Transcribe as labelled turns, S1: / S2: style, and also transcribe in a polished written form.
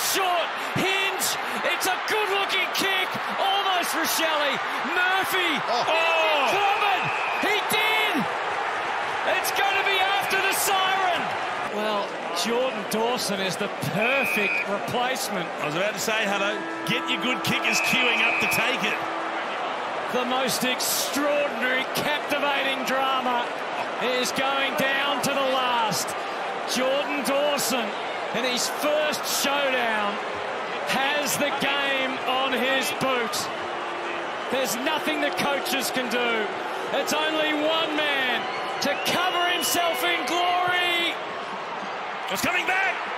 S1: short. Hinge. It's a good-looking kick. Almost Rochelle. Murphy. Clobbered. He did. It's going to be after the siren. Well, Jordan Dawson is the perfect replacement.
S2: I was about to say, hello, get your good kickers queuing up to take it.
S1: The most extraordinary, captivating drama is going down to the last. Jordan Dawson, in his first showdown, has the game on his boot. There's nothing the coaches can do. It's only one man to cover himself in glory.
S2: It's coming back.